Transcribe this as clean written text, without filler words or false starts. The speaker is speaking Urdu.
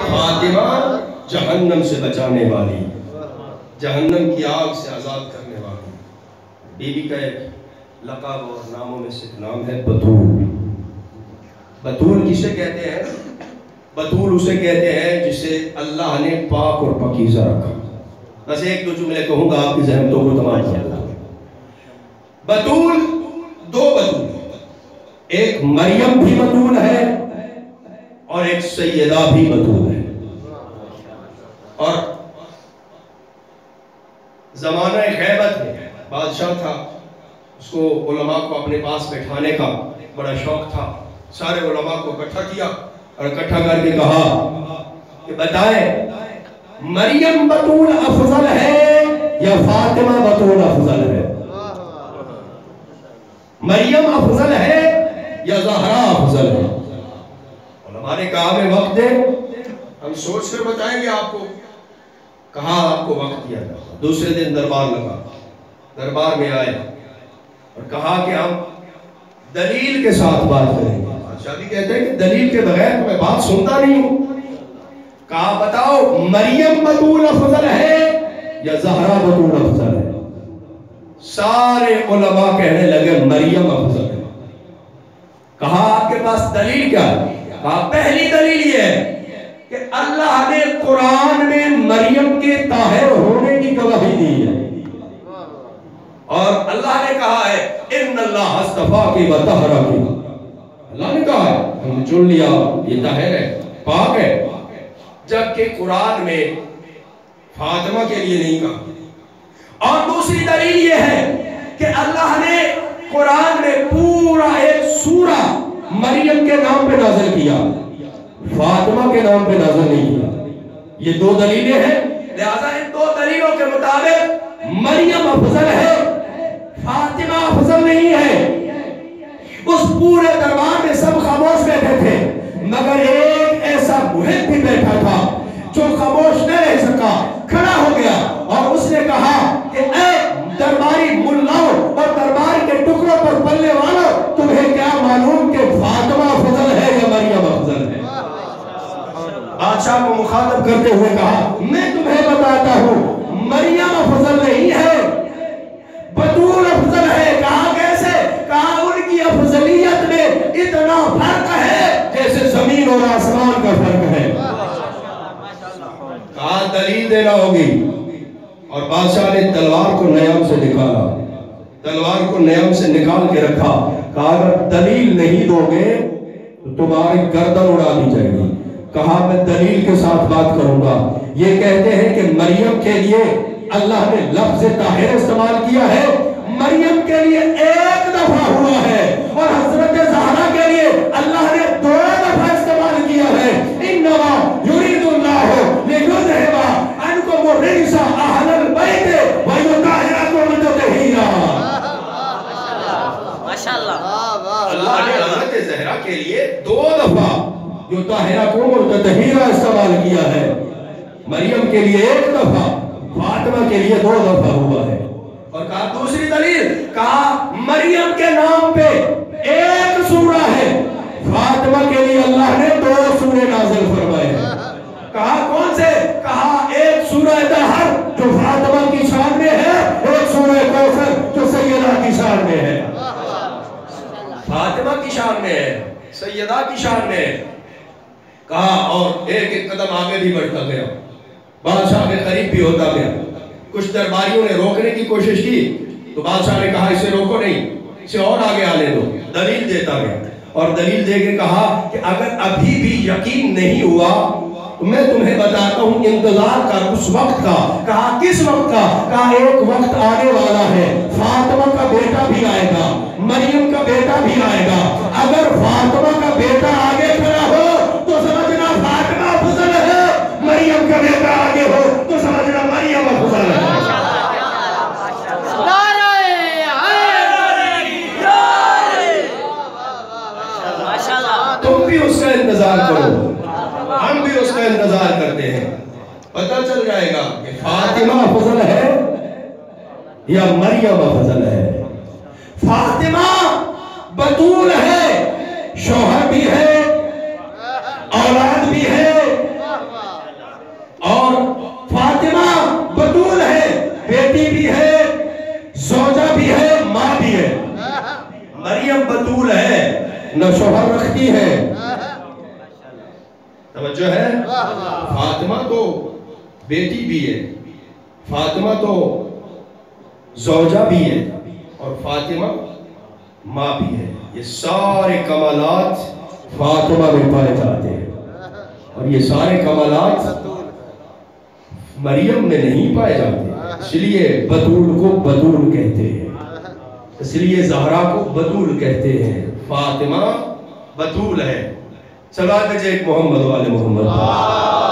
فاطمہ جہنم سے بچانے والی، جہنم کی آگ سے آزاد کرنے والی بی بی کا ایک لقب اور ناموں میں سے ایک نام ہے بتول۔ بتول کسے کہتے ہیں؟ بتول اسے کہتے ہیں جسے اللہ نے پاک اور پاکیزہ رکھا۔ بس ایک دو جملے کہوں گا آپ کی ذہنتوں کو تمام کر دوں۔ بتول دو بتول، ایک مریم بھی بتول ہے اور ایک سیدہ بھی بتول ہے۔ اور زمانہ غیبت میں بادشاہ تھا، اس کو علماء کو اپنے پاس بیٹھانے کا بڑا شوق تھا۔ سارے علماء کو اکٹھا کیا اور اکٹھا کر کے کہا کہ بتائیں مریم بتول افضل ہے یا فاطمہ بتول افضل ہے؟ مریم افضل ہے یا زہرا افضل ہے؟ علماء نے کہا ہمیں وقت دے، ہم سوچ کر بتائیں گے آپ کو۔ کہا آپ کو وقت دیا جائے۔ دوسرے دن دربار لگا، دربار میں آئے اور کہا کہ ہم دلیل کے ساتھ بات کریں گے۔ بادشاہ بھی کہتے ہیں کہ دلیل کے بغیر میں بات سنتا نہیں ہوں۔ کہا بتاؤ مریم بتول افضل ہے یا زہرا بتول افضل ہے؟ سارے علماء کہنے لگے مریم افضل ہے۔ کہا آپ کے پاس دلیل کیا ہے؟ کہا پہلی دلیل یہ ہے کہ اللہ نے قرآن میں مریم کے طاہر ہونے کی گواہی دی ہے، اور اللہ نے کہا ہے ان اللہ اصطفاکی و طہرکی۔ اللہ نے کہا ہے ہم نے چن لیا، یہ طاہر ہے، پاک ہے، جبکہ قرآن میں فاطمہ کے لیے نہیں کہا۔ اور دوسری دلیل یہ ہے کہ اللہ نے قرآن میں پورا ایک سورہ مریم کے نام پہ نازل کیا، فاطمہ کے نام پہ نازل نہیں کیا۔ یہ دو دلیلیں ہیں، لہذا ان دو دلیلوں کے مطابق مریم افضل ہے، فاطمہ افضل نہیں ہے۔ اس پورے دربار میں سب خاموش بیٹھے تھے، مگر ایک ایسا محب بھی بیٹھا تھا جو خاموش نہ رہ سکا، کھڑا ہو گیا اور اس نے کہا کہ اے درباری ملاؤں اور دربار کے ٹکڑوں پر پلنے والوں، تمہیں کیا معلوم کہ فاطمہ افضل ہے یا مریم افضل ہے؟ بادشاہ کو مخاطب کرتے ہوئے کہا میں تمہیں بتاتا ہوں مریم افضل نہیں ہے، بتول افضل ہے۔ کہا کیسے؟ کہا ان کی افضلیت میں اتنا فرق ہے جیسے زمین اور آسمان کا فرق ہے۔ کہا دلیل دینا ہوگی، اور بادشاہ نے تلوار کو نیام سے نکالا، تلوار کو نیام سے نکال کے رکھا۔ کہا اگر دلیل نہیں دو گے تو تمہاری گردن اڑا دی جائے گی۔ کہا میں دلیل کے ساتھ بات کروں گا۔ یہ کہتے ہیں کہ مریم کے لیے اللہ نے لفظ طاہر استعمال کیا ہے، مریم کے لیے ایک دفعہ ہوا ہے، اور حضرت زہرا کے لیے اللہ نے دو دفعہ استعمال کیا ہے۔ انما یرید اللہ لیذھب عنکم الرجس اہل البیت ویطہرکم تطہیرا۔ ماشاءاللہ، اللہ نے حضرت زہرا کے لیے دو دفعہ یطہرکم تطہیرا استعمال کیا ہے، مریم کے لیے ایک دفعہ، فاطمہ کے لیے دو دفعہ ہوا ہے۔ اور کہا دوسری دلیل، کہا مریم کے نام پہ ایک سورہ ہے، فاطمہ کے لیے اللہ نے دو سورے نازل فرمائے ہیں۔ کہا کون سے؟ کہا ایک سورہ دہر جو فاطمہ کی شان میں ہے، ایک سورہ کوثر جو سیدہ کی شان میں ہے۔ فاطمہ کی شان میں ہے، سیدہ کی شان میں ہے۔ کہا اور ایک ایک قدم آگے بھی بڑھتا گیا، بادشاہ کے قریب بھی ہوتا گیا۔ کچھ درباریوں نے روکنے کی کوشش کی تو بادشاہ نے کہا اسے روکو نہیں، اسے اور آگے آنے دو۔ دلیل دیتا گیا اور دلیل دے کے کہا کہ اگر ابھی بھی یقین نہیں ہوا تو میں تمہیں بتاتا ہوں انتظار کر اس وقت کا۔ کہا کس وقت کا؟ کہا ایک وقت آنے والا ہے، فاطمہ کا بیٹا بھی آئے گا، مریم کا بیٹا بھی آئے گا۔ اگر فاطمہ کا بیٹا آگے کھڑا ہو تو سمجھنا فاطمہ افضل ہے، مریم کا بیٹا آگے ہو تو سمجھنا مریم افضل ہے۔ تم بھی اس کا انتظار کرو، ہم بھی اس کا انتظار کرتے ہیں، پتہ چل جائے گا کہ فاطمہ افضل ہے یا مریم افضل ہے۔ فاطمہ بتول ہے، شوہر بھی ہے، اولاد بھی ہے، نہ شوہر رکھتی ہے. توجہ ہے. فاطمہ تو بیٹی بھی ہے، فاطمہ تو زوجہ بھی ہے، اور فاطمہ ماں بھی ہے. یہ سارے کمالات فاطمہ میں پائے جاتے ہیں، اور یہ سارے کمالات مریم میں نہیں پائے جاتے. اس لیے بطول کو بطول کہتے ہیں، اس لیے زہرا کو بطول کہتے ہیں. فاطمہ بطول ہے. صلوات بھیجئے ایک محمد والے محمد.